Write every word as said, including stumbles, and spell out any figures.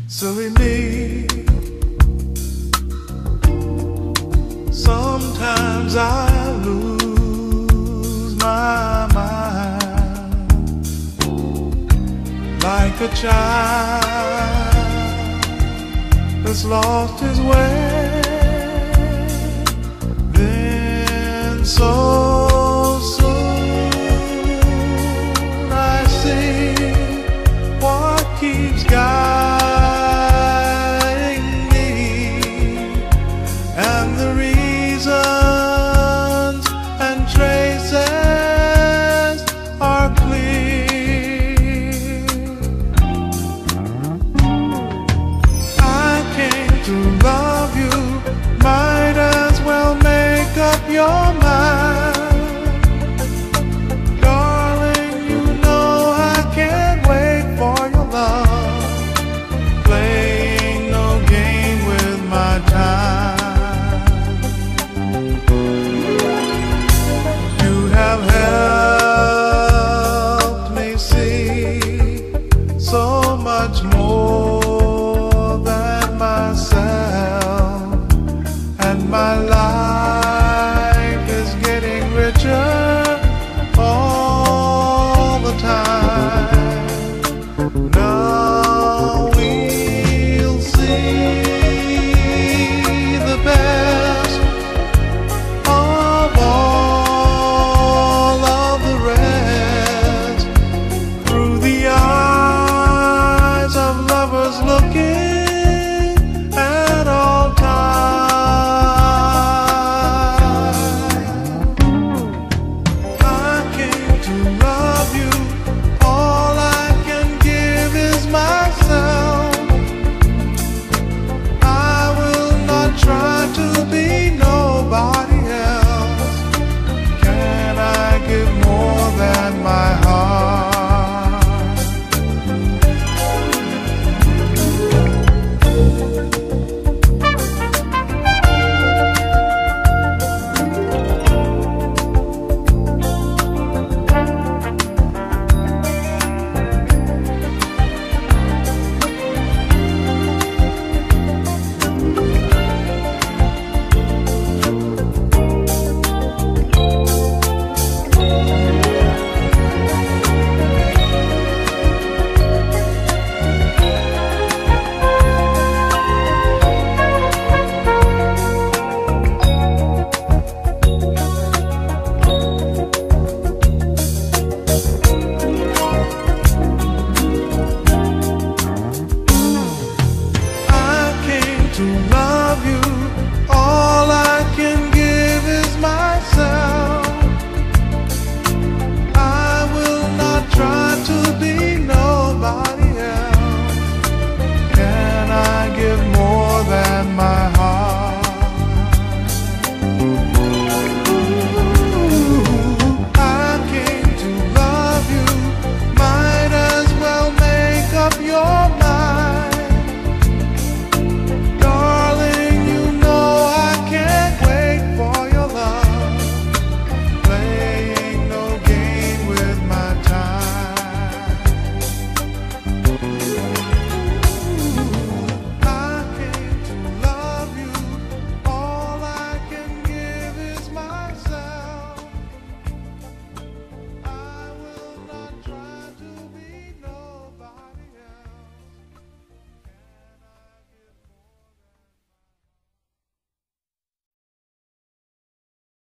silly me. Sometimes I lose my mind, like a child that's lost his way. Then so soon I see what keeps guiding me, and the reasons and traces are clear. I came to love you, might as well make up your mind. Darling, you know I can't wait for your love, playing no game with my time. You have helped me see so much more